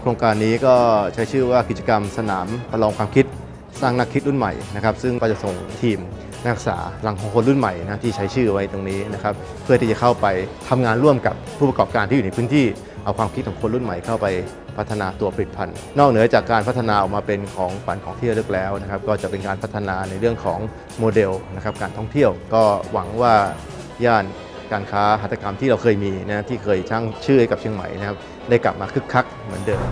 ครงการนี้ก็ใช้ชื่อว่ากิจกรรมสนามประลองความคิดสร้างนักคิดรุ่นใหม่นะครับซึ่งก็จะส่งทีมนักศึกษาหลังของคนรุ่นใหม่นะที่ใช้ชื่อไว้ตรงนี้นะครับเพื่อที่จะเข้าไปทำงานร่วมกับผู้ประกอบการที่อยู่ในพื้นที่เอาความคิดของคนรุ่นใหม่เข้าไปพัฒนาตัวผลิตภัณฑ์นอกเหนือจากการพัฒนาออกมาเป็นของขวัญของที่ระลึกแล้วนะครับก็จะเป็นการพัฒนาในเรื่องของโมเดลนะครับการท่องเที่ยวก็หวังว่าย่านการค้าหัตถกรรมที่เราเคยมีนะที่เคยช่างชื่อให้กับเชียงใหม่นะครับได้กลับมาคึกคักเหมือนเดิม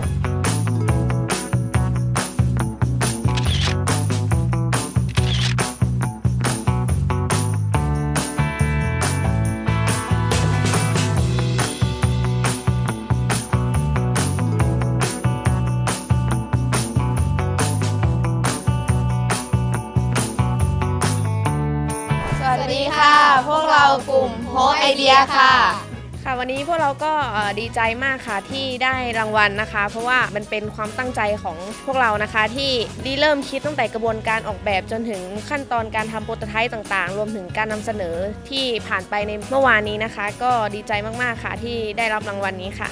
สวัสดีค่ะพวกเรากลุ่มโฮไอเดียค่ะวันนี้พวกเราก็ดีใจมากค่ะที่ได้รางวัลนะคะเพราะว่ามันเป็นความตั้งใจของพวกเรานะคะที่เริ่มคิดตั้งแต่กระบวนการออกแบบจนถึงขั้นตอนการทำโปรโตไทป์ต่างๆรวมถึงการนำเสนอที่ผ่านไปในเมื่อวานนี้นะคะก็ดีใจมากๆค่ะที่ได้รับรางวัลนี้ค่ะ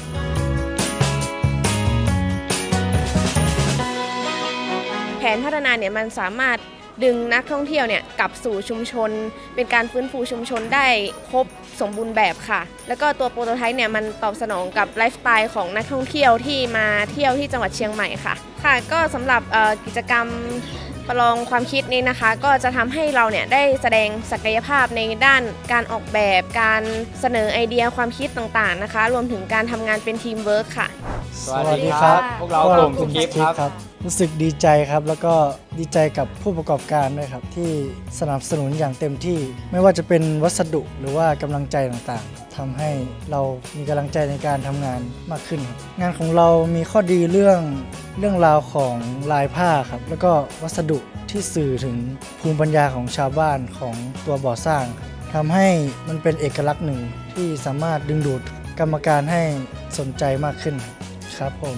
แผนพัฒนาเนี่ยมันสามารถดึงนักท่องเที่ยวเนี่ยกลับสู่ชุมชนเป็นการฟื้นฟูชุมชนได้ครบสมบูรณ์แบบค่ะแล้วก็ตัวโปรโตไทป์เนี่ยมันตอบสนองกับไลฟ์สไตล์ของนักท่องเที่ยวที่มาเที่ยวที่จังหวัดเชียงใหม่ค่ะก็สำหรับกิจกรรมประลองความคิดนี้นะคะก็จะทำให้เราเนี่ยได้แสดงศักยภาพในด้านการออกแบบการเสนอไอเดียความคิดต่างๆนะคะรวมถึงการทำงานเป็นทีมเวิร์คค่ะสวัสดีครับพวกเรากลุ่มสกิปครับรู้สึกดีใจครับแล้วก็ดีใจกับผู้ประกอบการด้วยครับที่สนับสนุนอย่างเต็มที่ไม่ว่าจะเป็นวัสดุหรือว่ากำลังใจต่างๆทำให้เรามีกำลังใจในการทำงานมากขึ้นครับงานของเรามีข้อดีเรื่องราวของลายผ้าครับแล้วก็วัสดุที่สื่อถึงภูมิปัญญาของชาวบ้านของตัวบ่อสร้างทำให้มันเป็นเอกลักษณ์หนึ่งที่สามารถดึงดูดกรรมการให้สนใจมากขึ้นครับผม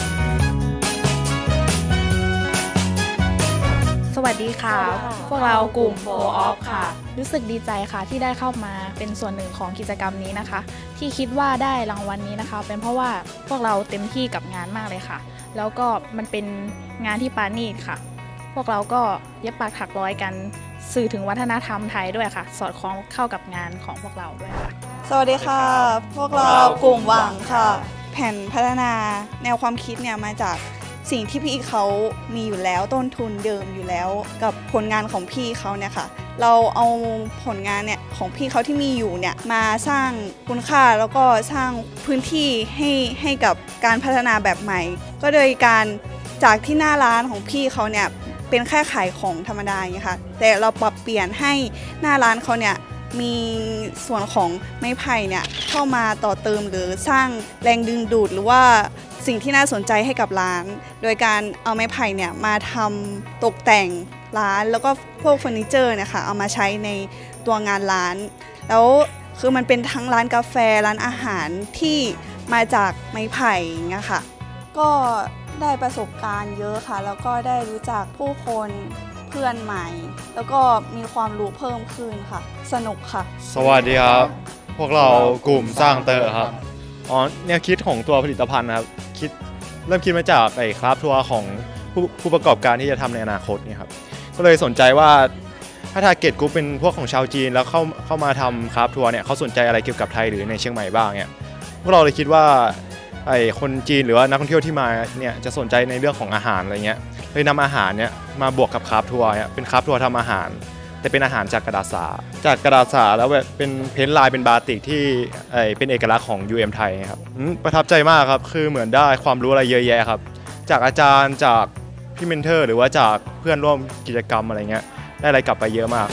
สวัสดีค่ะพวกเรากลุ่มโฟออฟค่ะรู้สึกดีใจค่ะที่ได้เข้ามาเป็นส่วนหนึ่งของกิจกรรมนี้นะคะที่คิดว่าได้รางวัลนี้นะคะเป็นเพราะว่าพวกเราเต็มที่กับงานมากเลยค่ะแล้วก็มันเป็นงานที่ปราณีตค่ะพวกเราก็เย็บปักถักร้อยกันสื่อถึงวัฒนธรรมไทยด้วยค่ะสอดคล้องเข้ากับงานของพวกเราด้วยค่ะสวัสดีค่ะพวกเรากลุ่มหวังค่ะแผนพัฒนาแนวความคิดเนี่ยมาจากสิ่งที่พี่เขามีอยู่แล้วต้นทุนเดิมอยู่แล้วกับผลงานของพี่เขาเนี่ยค่ะเราเอาผลงานเนี่ยของพี่เขาที่มีอยู่เนี่ยมาสร้างคุณค่าแล้วก็สร้างพื้นที่ให้กับการพัฒนาแบบใหม่ก็โดยการจากที่หน้าร้านของพี่เขาเนี่ยเป็นแค่ขายของธรรมดาอย่างเงี้ยค่ะแต่เราปรับเปลี่ยนให้หน้าร้านเขาเนี่ยมีส่วนของไม้ไผ่เนี่ยเข้ามาต่อเติมหรือสร้างแรงดึงดูดหรือว่าสิ่งที่น่าสนใจให้กับร้านโดยการเอาไม้ไผ่เนี่ยมาทำตกแต่งร้านแล้วก็พวกเฟอร์นิเจอร์เนี่ยค่ะเอามาใช้ในตัวงานร้านแล้วคือมันเป็นทั้งร้านกาแฟร้านอาหารที่มาจากไม้ไผ่อย่างเงี้ยค่ะก็ได้ประสบการณ์เยอะค่ะแล้วก็ได้รู้จักผู้คนเพื่อนใหม่แล้วก็มีความรู้เพิ่มขึ้นค่ะสนุกค่ะสวัสดีครับพวกเรากลุ่มสร้างเตอร์ครับแนวคิดของตัวผลิตภัณฑ์นะครับเริ่มคิดมาจากคราฟทัวร์ของผู้ประกอบการที่จะทำในอนาคตนี่ครับก็เลยสนใจว่าถ้าทาร์เก็ตกลุ่มเป็นพวกของชาวจีนแล้วเข้ามาทำคราฟทัวร์เนี่ยเขาสนใจอะไรเกี่ยวกับไทยหรือในเชียงใหม่บ้างเนี่ยพวกเราเลยคิดว่าคนจีนหรือว่านักท่องเที่ยวที่มาเนี่ยจะสนใจในเรื่องของอาหารอะไรเงี้ยเลยนำอาหารเนี่ยมาบวกกับคราฟทัวร์เนี่ยเป็นคราฟทัวร์ทำอาหารแต่เป็นอาหารจากกระดาษสาแล้วแบบเป็นเพ้นท์ลายเป็นบาติกที่เป็นเอกลักษณ์ของ UM ไทยครับประทับใจมากครับคือเหมือนได้ความรู้อะไรเยอะแยะครับจากอาจารย์จากพี่เมนเทอร์หรือว่าจากเพื่อนร่วมกิจกรรมอะไรเงี้ยได้อะไรกลับไปเยอะมาก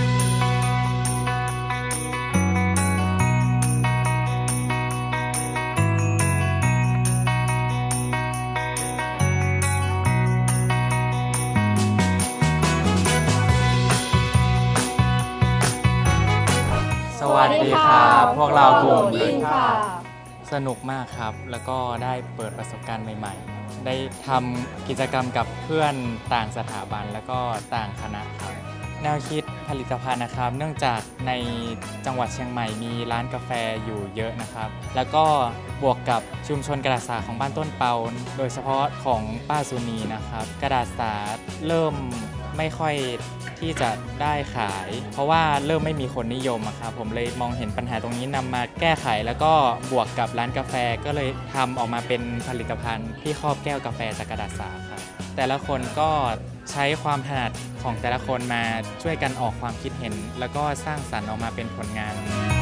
สวัสดีครับพวกเรากลุ่มอินค่ะสนุกมากครับแล้วก็ได้เปิดประสบการณ์ใหม่ๆได้ทำกิจกรรมกับเพื่อนต่างสถาบันแล้วก็ต่างคณะครับแนวคิดผลิตภัณฑ์นะครับเนื่องจากในจังหวัดเชียงใหม่มีร้านกาแฟอยู่เยอะนะครับแล้วก็บวกกับชุมชนกระดาษสาของบ้านต้นเปาโดยเฉพาะของป้าสุนีนะครับกระดาษสาเริ่มไม่ค่อยที่จะได้ขาย เพราะว่าเริ่มไม่มีคนนิยมครับผมเลยมองเห็นปัญหาตรงนี้นำมาแก้ไขแล้วก็บวกกับร้านกาแฟก็เลยทำออกมาเป็นผลิตภัณฑ์ที่ครอบแก้วกาแฟจากกระดาษสาครับแต่ละคนก็ใช้ความถนัดของแต่ละคนมาช่วยกันออกความคิดเห็นแล้วก็สร้างสรรค์ออกมาเป็นผลงาน